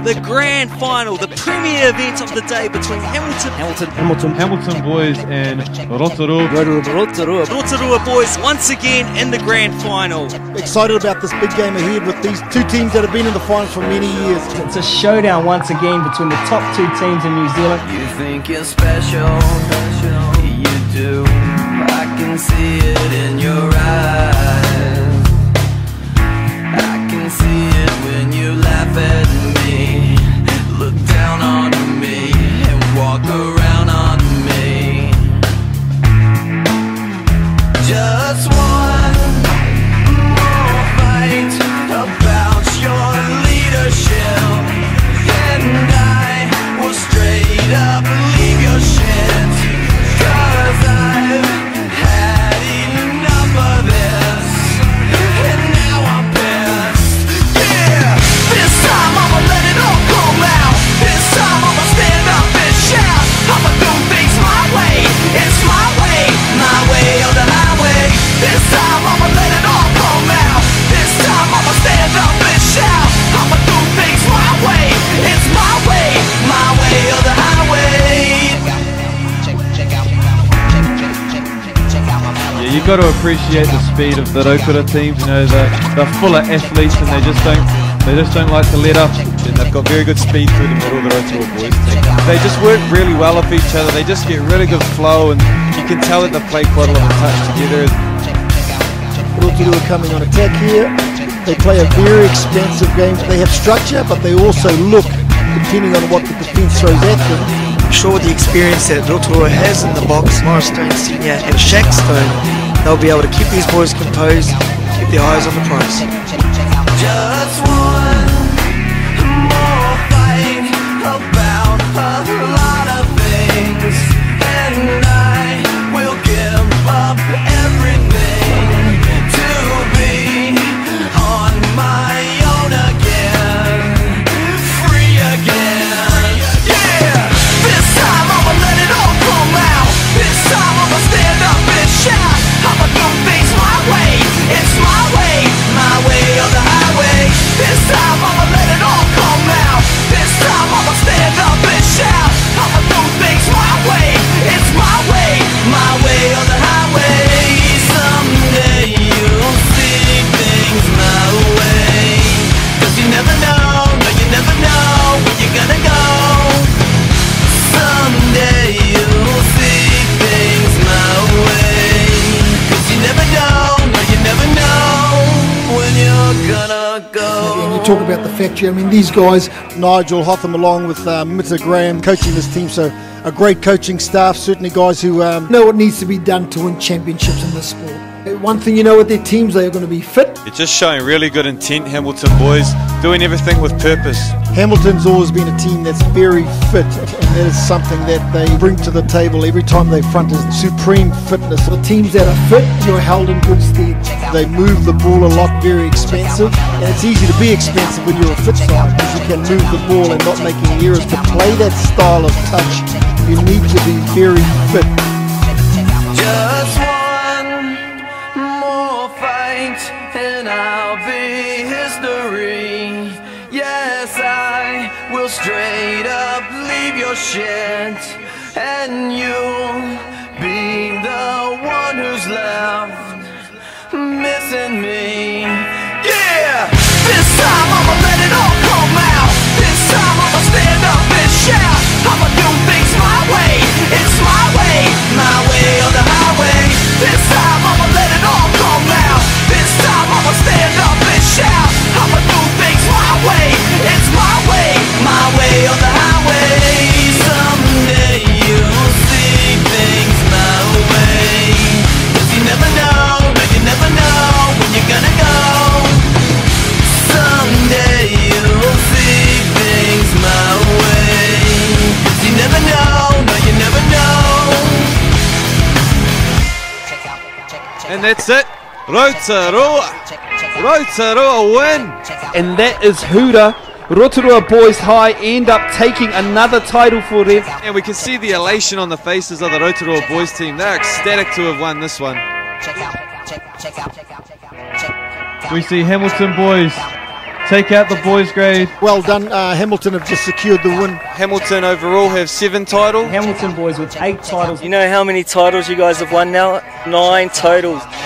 the grand final, the premier event of the day between Hamilton Boys and Rotorua Boys once again in the grand final. Excited about this big game ahead with these two teams that have been in the final for many years. It's a showdown once again between the top two teams in New Zealand. You think you're special, you do. I can see it in your eyes. I can see it when you laugh at me, look down on me, and walk around on me. Just one more fight about your leadership, and I will straight up leave your shit, 'cause I've had enough of this, and now I'm pissed. Yeah, this time I'ma let it all come out. This time I'ma stand up and shout. I'ma do things my way. It's my way or the highway. This time I'ma let it all come out. This time I'ma stand up and shout. I'ma do things my way. It's my way or the highway. Yeah, you've got to appreciate the speed of the Rotorua teams. You know, they're full of athletes and they just don't like to let up. And they've got very good speed through the middle of the Rotorua Boys team. They just work really well off each other. They just get really good flow, and you can tell that they play quite a lot of touch together. Rotorua coming on attack here. They play a very expansive game. They have structure, but they also look, depending on what the defence throws at them. I'm sure with the experience that Rotorua has in the box, Maurice Stone Sr and Shaq Stone, they'll be able to keep these boys composed, keep their eyes on the prize. Just one more fight about a lot of things, and I will give up everything to be on my own again, free again. Yeah, this time I'ma let it all come out. This time I'ma stand up and shout. I'ma do things my way. It's my way or the highway. This time I'ma let it all come out. This time I'ma stand up and shout. I'ma do things my way. It's my way or the highway. Someday you'll see things my way. 'Cause you never know, no you never know where you're gonna go. Someday you'll see things my way. 'Cause you never know, no you never know when you're gonna go. And you talk about the factory. I mean, these guys, Nigel, Hotham, along with Mita coaching this team, so a great coaching staff, certainly guys who know what needs to be done to win championships in this sport. One thing you know with their teams, they are going to be fit. It's just showing really good intent, Hamilton Boys, doing everything with purpose. Hamilton's always been a team that's very fit, and that is something that they bring to the table every time they front, is supreme fitness. The teams that are fit, you're held in good stead. They move the ball a lot, very expensive, and it's easy to be expensive when you're a fit side, because you can move the ball and not make any errors. To play that style of touch, you need to be very fit. Just one more fight and I'll be history. Yes, I will straight up leave your shit, and you'll be the one who's left missing me. Yeah, this time I'ma let it all come out. This time I'ma stand up and shout. I'ma do things my way. It's my way or the highway. This time I'ma let it all come out. This time I'ma stand up and shout. I'ma do things my way. It's my way or the highway. Someday you'll see things my way. 'Cause you never know, no you never know when you're gonna go. Someday you'll see things my way. 'Cause you never know, no you never know. And that's it. Rotorua win. And that is Huda. Rotorua Boys High end up taking another title for them. And we can see the elation on the faces of the Rotorua Boys team. They're ecstatic to have won this one. We see Hamilton Boys take out the boys grade. Well done, Hamilton have just secured the win. Hamilton overall have 7 titles. Hamilton boys with 8 titles. You know how many titles you guys have won now? 9 totals.